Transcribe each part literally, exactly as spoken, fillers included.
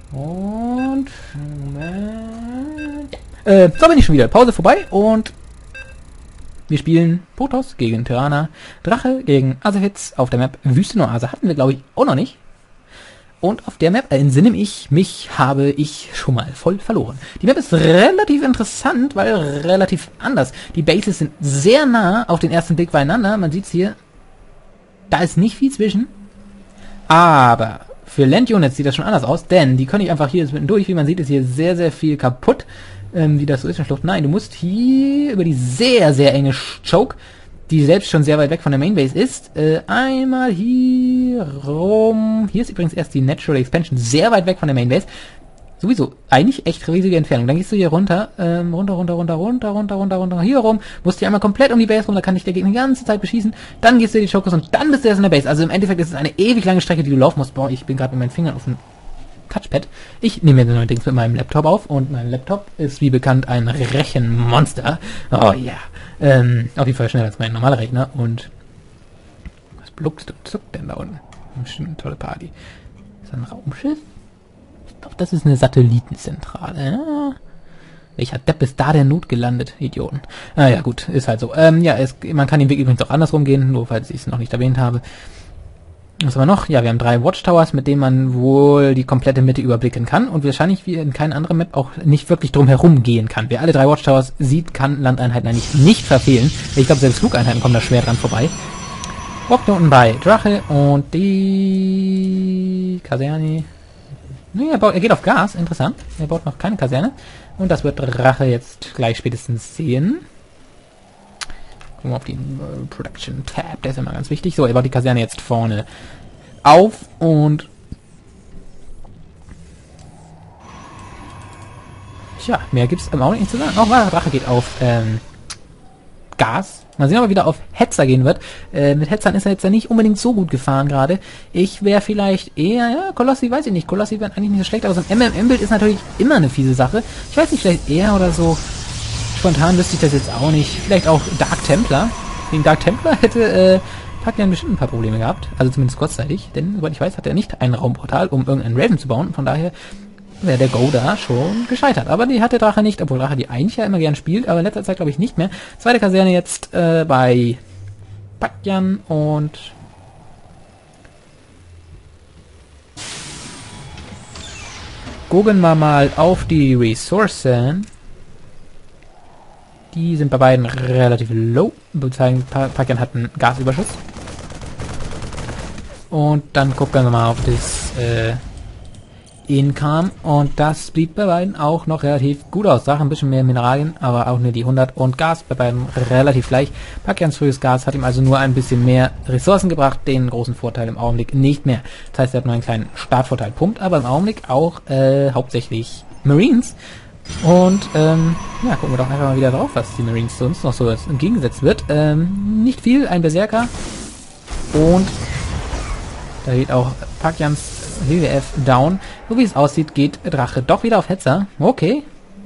Und... Moment. Äh, so bin ich schon wieder. Pause vorbei und... Wir spielen Protoss gegen Tyranna, Drache gegen Azefitz auf der Map Wüstenoase. Hatten wir, glaube ich, auch noch nicht. Und auf der Map, äh, entsinne ich mich, habe ich schon mal voll verloren. Die Map ist relativ interessant, weil relativ anders. Die Bases sind sehr nah auf den ersten Blick beieinander. Man sieht es hier. Da ist nicht viel zwischen. Aber für Land-Units sieht das schon anders aus, denn die können nicht einfach hier mitten durch. Wie man sieht, ist hier sehr, sehr viel kaputt. Ähm, wie das so ist in der Schlucht. Nein, du musst hier über die sehr, sehr enge Choke, die selbst schon sehr weit weg von der Mainbase ist, äh, einmal hier rum. Hier ist übrigens erst die Natural Expansion, sehr weit weg von der Mainbase. Sowieso, eigentlich echt riesige Entfernung. Dann gehst du hier runter, ähm, runter, runter, runter, runter, runter, runter, runter, hier rum, musst hier einmal komplett um die Base rum, da kann dich der Gegner die ganze Zeit beschießen. Dann gehst du in die Chokos und dann bist du erst in der Base. Also im Endeffekt ist es eine ewig lange Strecke, die du laufen musst. Boah, ich bin gerade mit meinen Fingern auf dem Touchpad. Ich nehme jetzt neuerdings mit meinem Laptop auf und mein Laptop ist wie bekannt ein Rechenmonster. Oh ja. Yeah. Ähm, auf jeden Fall schneller als mein normaler Rechner und was bluckst und zuckt denn da unten? Bestimmt eine tolle Party. Ist das ein Raumschiff? Ich glaube, das ist eine Satellitenzentrale. Ja. Welcher Depp ist da denn Not gelandet? Idioten. Ah ja, gut, ist halt so. Ähm, ja, es, man kann den Weg übrigens auch andersrum gehen, nur falls ich es noch nicht erwähnt habe. Was haben wir noch? Ja, wir haben drei Watchtowers, mit denen man wohl die komplette Mitte überblicken kann und wahrscheinlich wie in keiner anderen Map auch nicht wirklich drum herum gehen kann. Wer alle drei Watchtowers sieht, kann Landeinheiten eigentlich nicht verfehlen. Ich glaube, selbst Flugeinheiten kommen da schwer dran vorbei. Walkt unten bei Drache und die Kaserne. Nee, er, baut, er geht auf Gas, interessant. Er baut noch keine Kaserne. Und das wird Drache jetzt gleich spätestens sehen. Gucken wir auf den uh, Production Tab, der ist immer ganz wichtig. So, er baut die Kaserne jetzt vorne auf und tja, mehr gibt es im Augenblick nicht zu sagen. Auch oh, Drache geht auf ähm, Gas. Mal sehen, ob er wieder auf Hetzer gehen wird. Äh, mit Hetzern ist er jetzt ja nicht unbedingt so gut gefahren gerade. Ich wäre vielleicht eher, ja, Kolossi weiß ich nicht. Kolossi wären eigentlich nicht so schlecht, aber so ein M M M-Bild ist natürlich immer eine fiese Sache. Ich weiß nicht, vielleicht eher oder so. Spontan wüsste ich das jetzt auch nicht. Vielleicht auch Dark Templar. Gegen Dark Templar hätte äh, Pakian bestimmt ein paar Probleme gehabt. Also zumindest kurzzeitig. Denn, soweit ich weiß, hat er nicht ein Raumportal, um irgendeinen Raven zu bauen. Von daher wäre der Go da schon gescheitert. Aber die hat der Drache nicht, obwohl Drache die eigentlich ja immer gern spielt, aber in letzter Zeit glaube ich nicht mehr. Zweite Kaserne jetzt äh, bei Pakian und gucken wir mal auf die Ressourcen. Die sind bei beiden relativ low. Bezeigen, Pakian hat einen Gasüberschuss. Und dann gucken wir mal auf das äh, Income. Und das sieht bei beiden auch noch relativ gut aus. Sache ein bisschen mehr Mineralien, aber auch nur die hundert. Und Gas bei beiden relativ gleich. Pakians frühes Gas hat ihm also nur ein bisschen mehr Ressourcen gebracht. Den großen Vorteil im Augenblick nicht mehr. Das heißt, er hat nur einen kleinen Startvorteil. Punkt. Aber im Augenblick auch äh, hauptsächlich Marines. Und, ähm, ja, gucken wir doch einfach mal wieder drauf, was die Marines sonst noch so entgegengesetzt wird. Ähm, nicht viel, ein Berserker. Und da geht auch Pakians W W F down. So wie es aussieht, geht Drache doch wieder auf Hetzer. Okay.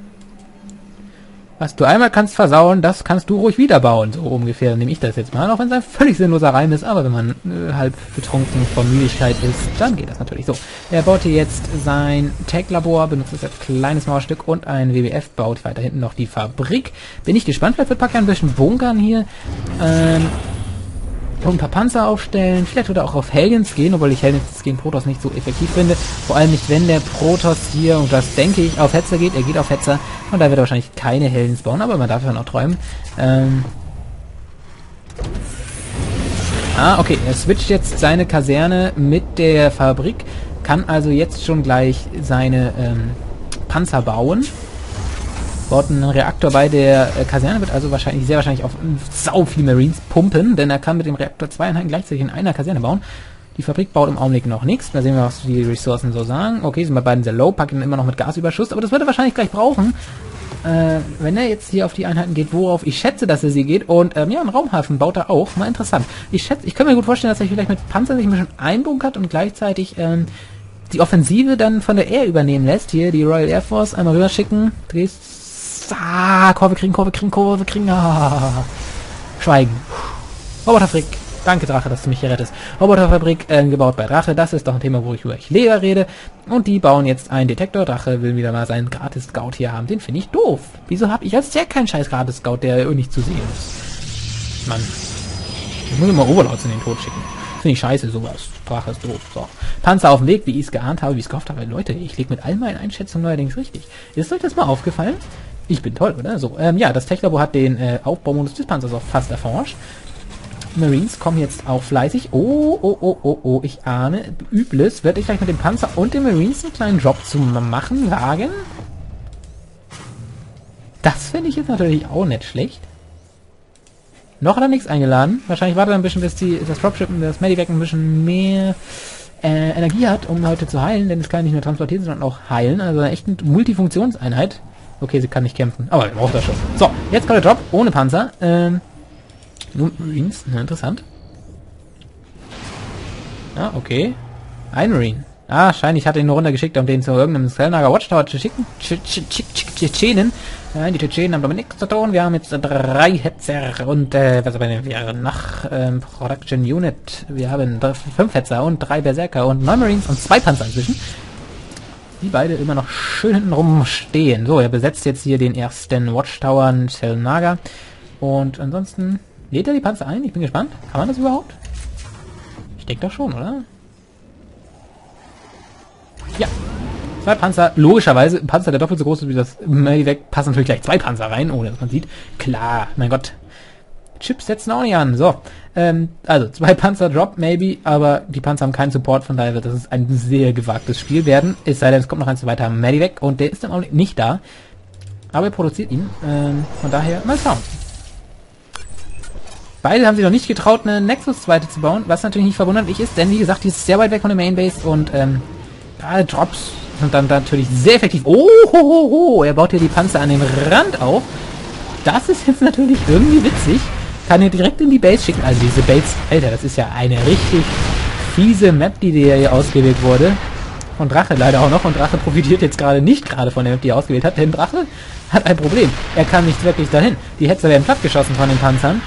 Was du einmal kannst versauen, das kannst du ruhig wieder bauen. So ungefähr nehme ich das jetzt mal. Auch wenn es ein völlig sinnloser Reim ist. Aber wenn man äh, halb betrunken vor Müdigkeit ist, dann geht das natürlich so. Er baut hier jetzt sein Tech-Labor, benutzt es als kleines Mauerstück und ein W W F baut weiter hinten noch die Fabrik. Bin ich gespannt. Vielleicht wird Pakian ein bisschen bunkern hier. Ähm... Und ein paar Panzer aufstellen. Vielleicht würde er auch auf Hellions gehen, obwohl ich Hellions gegen Protoss nicht so effektiv finde. Vor allem nicht, wenn der Protoss hier, und das denke ich, auf Hetzer geht. Er geht auf Hetzer. Und da wird er wahrscheinlich keine Hellions bauen, aber man darf ja noch träumen. Ähm ah, okay. Er switcht jetzt seine Kaserne mit der Fabrik. Kann also jetzt schon gleich seine ähm, Panzer bauen. Baut einen Reaktor bei der äh, Kaserne, wird also wahrscheinlich sehr wahrscheinlich auf äh, sau viele Marines pumpen, denn er kann mit dem Reaktor zwei Einheiten gleichzeitig in einer Kaserne bauen. Die Fabrik baut im Augenblick noch nichts. Da sehen wir, was die Ressourcen so sagen. Okay, sind bei beiden sehr low, packen immer noch mit Gasüberschuss, aber das wird er wahrscheinlich gleich brauchen, äh, wenn er jetzt hier auf die Einheiten geht, worauf ich schätze, dass er sie geht. Und ähm, ja, einen Raumhafen baut er auch. Mal interessant. Ich schätze, ich kann mir gut vorstellen, dass er vielleicht mit Panzer sich ein bisschen einbunkert und gleichzeitig ähm, die Offensive dann von der Air übernehmen lässt. Hier die Royal Air Force einmal rüber schicken. Drehst Ah, Kurve kriegen, Kurve kriegen, Kurve kriegen. Ah. Schweigen. Roboterfrick. Danke, Drache, dass du mich hier rettest. Roboterfabrik, äh, gebaut bei Drache. Das ist doch ein Thema, wo ich über Leber rede. Und die bauen jetzt einen Detektor. Drache will wieder mal seinen Gratis-Scout hier haben. Den finde ich doof. Wieso habe ich als Jack keinen scheiß Gratis-Scout, der nicht zu sehen ist? Mann. Ich muss immer Overlords in den Tod schicken. Finde ich scheiße, sowas. Drache ist doof. So. Panzer auf dem Weg, wie ich es geahnt habe, wie ich es gehofft habe. Leute, ich lege mit all meinen Einschätzungen neuerdings richtig. Ist euch das mal aufgefallen? Ich bin toll, oder? So, ähm, ja, das Tech-Labor hat den äh, Aufbaumodus des Panzers auch fast erforscht. Marines kommen jetzt auch fleißig. Oh, oh, oh, oh, oh, ich ahne Übles. Werde ich gleich mit dem Panzer und den Marines einen kleinen Job zu machen wagen? Das finde ich jetzt natürlich auch nicht schlecht. Noch hat er nichts eingeladen. Wahrscheinlich wartet er ein bisschen, bis die, das Dropship, das Medivac ein bisschen mehr äh, Energie hat, um heute zu heilen. Denn es kann nicht nur transportieren, sondern auch heilen. Also eine echte Multifunktionseinheit. Okay, sie kann nicht kämpfen, aber er braucht das schon. So, jetzt kommt der Drop ohne Panzer. Ähm, nun, Marines, na, interessant. Ah, okay. Ein Marine. Ah, scheint, ich hatte ihn nur runtergeschickt, um den zu irgendeinem Selnager Watchtower zu schicken. Tschetschenen. Nein, die Tschetschenen haben damit nichts zu tun. Wir haben jetzt drei Hetzer und, äh, was haben wir nach ähm, Production Unit. Wir haben fünf Hetzer und drei Berserker und neun Marines und zwei Panzer inzwischen. Die beide immer noch schön hinten rumstehen. So, er besetzt jetzt hier den ersten Watchtower in Selnaga. Und ansonsten lädt er die Panzer ein. Ich bin gespannt. Kann man das überhaupt? Ich denke doch schon, oder? Ja. Zwei Panzer. Logischerweise, ein Panzer, der doppelt so groß ist wie das Medivac, passen natürlich gleich zwei Panzer rein, ohne dass man sieht. Klar, mein Gott. Chips setzen auch nicht an. So, ähm, also zwei Panzer Drop, maybe, aber die Panzer haben keinen Support, von daher wird das ein sehr gewagtes Spiel werden. Es sei denn, es kommt noch ein so weiter Medivac und der ist im Augenblick nicht da. Aber er produziert ihn, ähm, von daher mal schauen. Beide haben sich noch nicht getraut, eine Nexus zweite zu bauen, was natürlich nicht verwunderlich ist, denn wie gesagt, die ist sehr weit weg von der Mainbase und ähm, gerade Drops sind dann natürlich sehr effektiv. Oh, ho, ho, ho, er baut hier die Panzer an den Rand auf. Das ist jetzt natürlich irgendwie witzig. Kann er direkt in die Base schicken. Also diese Base, Alter, das ist ja eine richtig fiese Map, die hier ausgewählt wurde. Von Drache leider auch noch. Und Drache profitiert jetzt gerade nicht gerade von der Map, die er ausgewählt hat. Denn Drache hat ein Problem. Er kann nicht wirklich dahin. Die Hetzer werden plattgeschossen von den Panzern.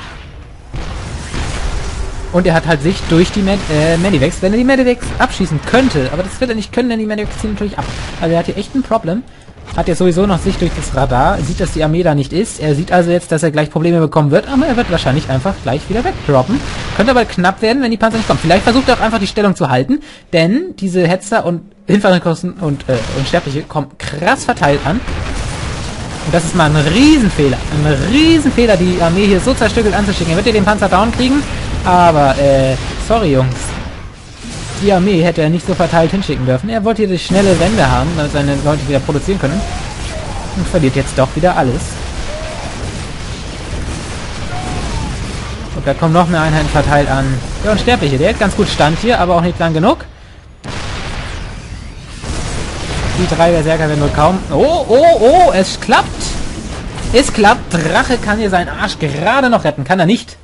Und er hat halt Sicht durch die Med äh, Medivacs, wenn er die Medivacs abschießen könnte. Aber das wird er nicht können, denn die Medivacs ziehen natürlich ab. Also er hat hier echt ein Problem. Hat ja sowieso noch Sicht durch das Radar. Sieht, dass die Armee da nicht ist. Er sieht also jetzt, dass er gleich Probleme bekommen wird. Aber er wird wahrscheinlich einfach gleich wieder wegdroppen. Könnte aber knapp werden, wenn die Panzer nicht kommen. Vielleicht versucht er auch einfach die Stellung zu halten. Denn diese Hetzer und Infanterikosten und äh, Unsterbliche kommen krass verteilt an. Und das ist mal ein Riesenfehler. Ein Riesenfehler, die Armee hier so zerstückelt anzuschicken. Er wird hier den Panzer down kriegen. Aber, äh, sorry Jungs. Die Armee hätte er nicht so verteilt hinschicken dürfen. Er wollte hier die schnelle Wende haben, damit seine Leute wieder produzieren können. Und verliert jetzt doch wieder alles. Und da kommt noch eine Einheit verteilt an. Der Unsterbliche, der hat ganz gut Stand hier, aber auch nicht lang genug. Die drei Berserker werden wohl kaum... Oh, oh, oh, es klappt! Es klappt! Drache kann hier seinen Arsch gerade noch retten. Kann er nicht.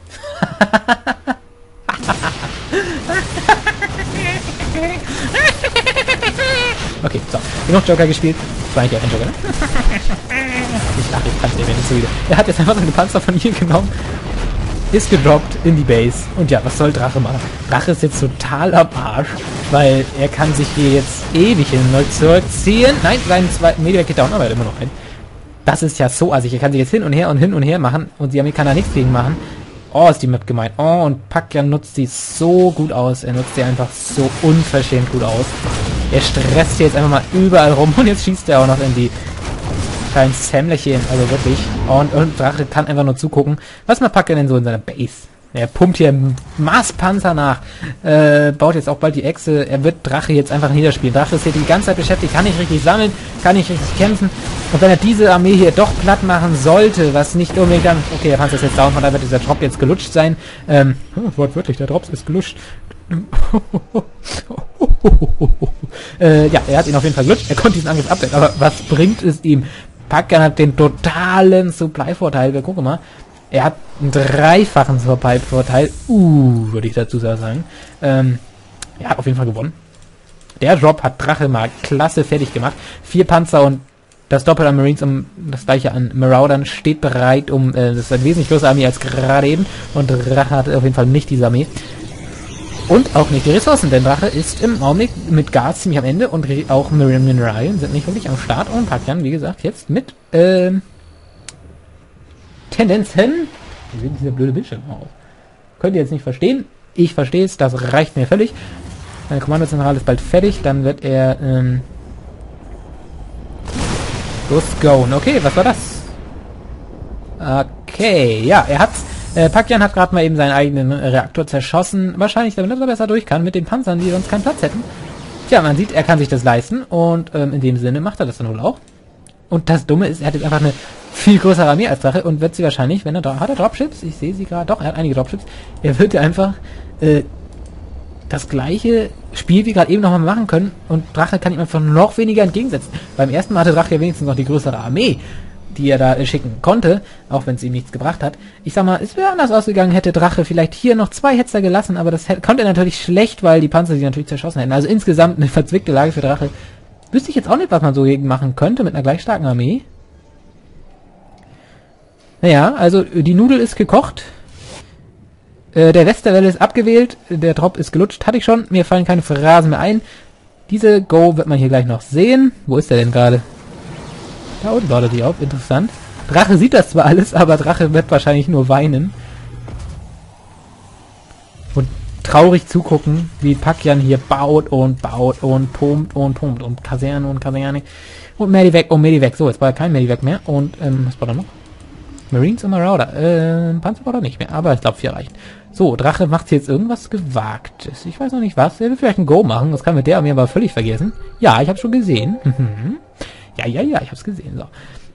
Okay, so. Genug Joker gespielt. Das war eigentlich auch ein Joker, ne? Ich lache, ich kann es nicht so wieder. Er hat jetzt einfach so eine Panzer von hier genommen. Ist gedroppt in die Base. Und ja, was soll Drache machen? Drache ist jetzt total am Arsch, weil er kann sich hier jetzt ewig hin zurückziehen. Nein, sein zweiten Medivac geht down, aber er hat immer noch einen. Das ist ja so assig. Er kann sich jetzt hin und her und hin und her machen und die Armee kann da nichts gegen machen. Oh, ist die Map gemein. Oh, und Pakya nutzt sie so gut aus. Er nutzt sie einfach so unverschämt gut aus. Er stresst hier jetzt einfach mal überall rum und jetzt schießt er auch noch in die kleinen Sämmlerchen. Also wirklich. Und, und Drache kann einfach nur zugucken. Was macht Pakya denn so in seiner Base? Er pumpt hier Maßpanzer nach. Äh, baut jetzt auch bald die Echse. Er wird Drache jetzt einfach niederspielen. Drache ist hier die ganze Zeit beschäftigt. Kann nicht richtig sammeln. Kann nicht richtig kämpfen. Und wenn er diese Armee hier doch platt machen sollte, was nicht unbedingt dann... Okay, der Panzer ist jetzt down. Von daher wird dieser Drop jetzt gelutscht sein. Ähm, oh, wortwörtlich, der Drop ist gelutscht. äh, ja, er hat ihn auf jeden Fall gelutscht. Er konnte diesen Angriff abwehren. Aber was bringt es ihm? Pakya hat den totalen Supply-Vorteil. Wir gucken mal. Er hat einen dreifachen Supply-Vorteil. Uh, würde ich dazu sagen. Ähm, er hat auf jeden Fall gewonnen. Der Drop hat Drache mal klasse fertig gemacht. Vier Panzer und Das Doppel an Marines und das gleiche an Maraudern steht bereit, um, äh, das ist eine wesentlich größere Armee als gerade eben. Und Drache hat auf jeden Fall nicht diese Armee. Und auch nicht die Ressourcen, denn Drache ist im Augenblick mit Gas ziemlich am Ende und auch Marine Mineralien sind nicht wirklich am Start. Und Pakyan, wie gesagt, jetzt mit, ähm, Tendenzen. Wie sieht dieser blöde Bildschirm aus? Könnt ihr jetzt nicht verstehen. Ich verstehe es, das reicht mir völlig. Meine Kommandozentrale ist bald fertig, dann wird er, ähm, los go. Okay, was war das? Okay, ja, er hat, äh, Pakyan hat gerade mal eben seinen eigenen Reaktor zerschossen. Wahrscheinlich, damit er besser durch kann mit den Panzern, die sonst keinen Platz hätten. Tja, man sieht, er kann sich das leisten und ähm, in dem Sinne macht er das dann wohl auch. Und das Dumme ist, er hat jetzt einfach eine viel größere Armee als Drache und wird sie wahrscheinlich, wenn er da, hat er Dropships? Ich sehe sie gerade, doch, er hat einige Dropships. Er wird ja einfach, äh, das gleiche Spiel wie gerade eben nochmal machen können und Drache kann ihm einfach noch weniger entgegensetzen. Beim ersten Mal hatte Drache ja wenigstens noch die größere Armee, die er da äh, schicken konnte, auch wenn es ihm nichts gebracht hat. Ich sag mal, es wäre anders ausgegangen, hätte Drache vielleicht hier noch zwei Hetzer gelassen, aber das konnte er natürlich schlecht, weil die Panzer sie natürlich zerschossen hätten. Also insgesamt eine verzwickte Lage für Drache. Wüsste ich jetzt auch nicht, was man so gegen machen könnte mit einer gleich starken Armee. Naja, also die Nudel ist gekocht. Äh, der Rest der Welle ist abgewählt. Der Drop ist gelutscht. Hatte ich schon. Mir fallen keine Phrasen mehr ein. Diese Go wird man hier gleich noch sehen. Wo ist der denn gerade? Da unten baut er die auf. Interessant. Drache sieht das zwar alles, aber Drache wird wahrscheinlich nur weinen. Und traurig zugucken, wie Pakyan hier baut und baut und pumpt und pumpt und Kaserne und Kaserne. Und Medivac und Medivac. So, jetzt war kein Medivac mehr. Und, ähm, was war da noch? Marines und Marauder. Äh, Panzerborder nicht mehr, aber ich glaube, vier reicht. So, Drache macht jetzt irgendwas Gewagtes. Ich weiß noch nicht was. Er will vielleicht ein Go machen. Das kann mit der Armee aber völlig vergessen. Ja, ich habe schon gesehen. ja, ja, ja, ich habe es gesehen. So.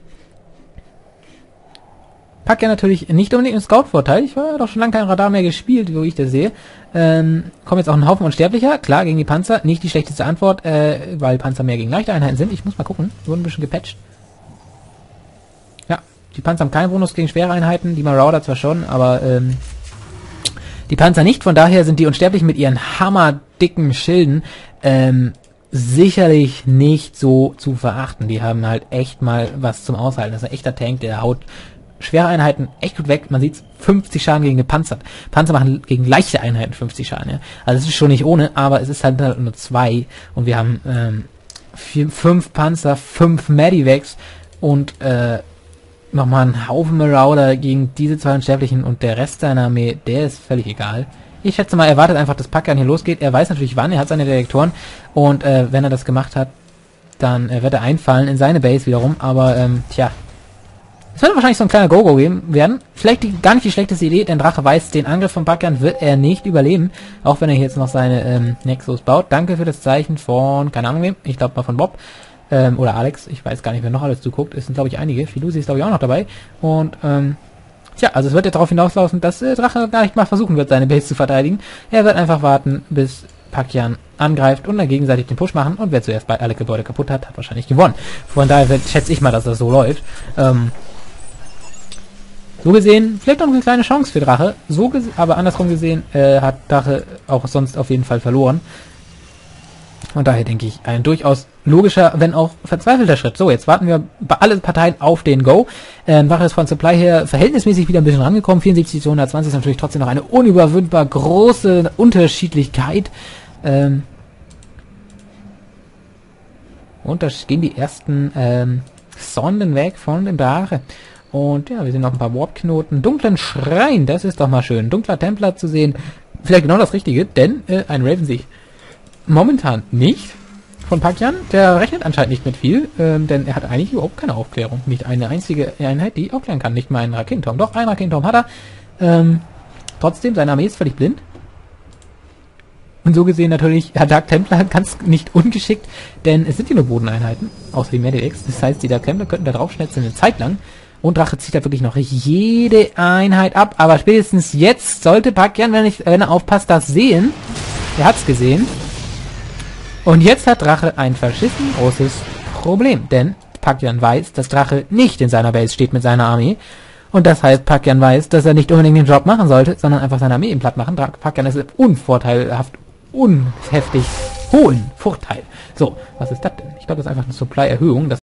Pack ja natürlich nicht unbedingt einen Scout-Vorteil. Ich war doch schon lange kein Radar mehr gespielt, wo ich das sehe. Ähm, kommt jetzt auch ein Haufen Unsterblicher. Klar, gegen die Panzer. Nicht die schlechteste Antwort, äh, weil Panzer mehr gegen leichte Einheiten sind. Ich muss mal gucken. Wurden ein bisschen gepatcht. Ja, die Panzer haben keinen Bonus gegen schwere Einheiten. Die Marauder zwar schon, aber, ähm, die Panzer nicht, von daher sind die Unsterblichen mit ihren hammerdicken Schilden ähm, sicherlich nicht so zu verachten. Die haben halt echt mal was zum Aushalten. Das ist ein echter Tank, der haut schwere Einheiten echt gut weg. Man sieht fünfzig Schaden gegen gepanzert. Panzer machen gegen leichte Einheiten fünfzig Schaden. Ja? Also es ist schon nicht ohne, aber es ist halt nur zwei. Und wir haben ähm, vier, fünf Panzer, fünf Medivacs und äh, nochmal einen Haufen Marauder gegen diese zwei Unsterblichen und der Rest seiner Armee, der ist völlig egal. Ich schätze mal, er wartet einfach, dass Pakyan hier losgeht. Er weiß natürlich wann, er hat seine Detektoren und äh, wenn er das gemacht hat, dann äh, wird er einfallen in seine Base wiederum, aber ähm, tja. Es wird wahrscheinlich so ein kleiner Go-Go geben werden. Vielleicht die, gar nicht die schlechteste Idee, denn Drache weiß, den Angriff von Pakyan wird er nicht überleben, auch wenn er jetzt noch seine ähm, Nexus baut. Danke für das Zeichen von, keine Ahnung wem, ich glaube mal von Bob. Ähm, oder Alex, ich weiß gar nicht, wer noch alles zuguckt. Es sind, glaube ich, einige. Filusi ist, glaube ich, auch noch dabei. Und, ähm, tja, also es wird ja darauf hinauslaufen, dass äh, Drache gar nicht mal versuchen wird, seine Base zu verteidigen. Er wird einfach warten, bis Pakyan angreift und dann gegenseitig den Push machen. Und wer zuerst bei alle Gebäude kaputt hat, hat wahrscheinlich gewonnen. Von daher wird, schätze ich mal, dass das so läuft. Ähm, so gesehen, vielleicht noch eine kleine Chance für Drache. So aber andersrum gesehen, äh, hat Drache auch sonst auf jeden Fall verloren. Und daher denke ich, ein durchaus logischer, wenn auch verzweifelter Schritt. So, jetzt warten wir bei alle Parteien auf den Go. Ähm, Drache ist von Supply her verhältnismäßig wieder ein bisschen rangekommen. vierundsiebzig zu hundertzwanzig ist natürlich trotzdem noch eine unüberwindbar große Unterschiedlichkeit. Ähm und da gehen die ersten ähm, Sonden weg von dem Drache. Und ja, wir sehen noch ein paar Warp-Knoten. Dunklen Schrein, das ist doch mal schön. Dunkler Templer zu sehen. Vielleicht genau das Richtige, denn äh, ein Raven sich momentan nicht von Pakyan. Der rechnet anscheinend nicht mit viel, ähm, denn er hat eigentlich überhaupt keine Aufklärung. Nicht eine einzige Einheit, die aufklären kann. Nicht mal einen Raketenturm. Doch, einen Raketenturm hat er. Ähm, trotzdem, seine Armee ist völlig blind. Und so gesehen natürlich, ja, Dark Templar ganz nicht ungeschickt, denn es sind hier nur Bodeneinheiten, außer die Medivacs. Das heißt, die Dark Templar könnten da draufschnetzen eine Zeit lang. Und Drache zieht da wirklich noch jede Einheit ab. Aber spätestens jetzt sollte Pakyan, wenn, ich, wenn er aufpasst, das sehen. Er hat's gesehen. Und jetzt hat Drache ein verschissen großes Problem, denn Pakyan weiß, dass Drache nicht in seiner Base steht mit seiner Armee. Und das heißt, Pakyan weiß, dass er nicht unbedingt den Job machen sollte, sondern einfach seine Armee im Platt machen. Pakyan ist unvorteilhaft, unheftig hohen Vorteil. So, was ist das denn? Ich glaube, das ist einfach eine Supply-Erhöhung.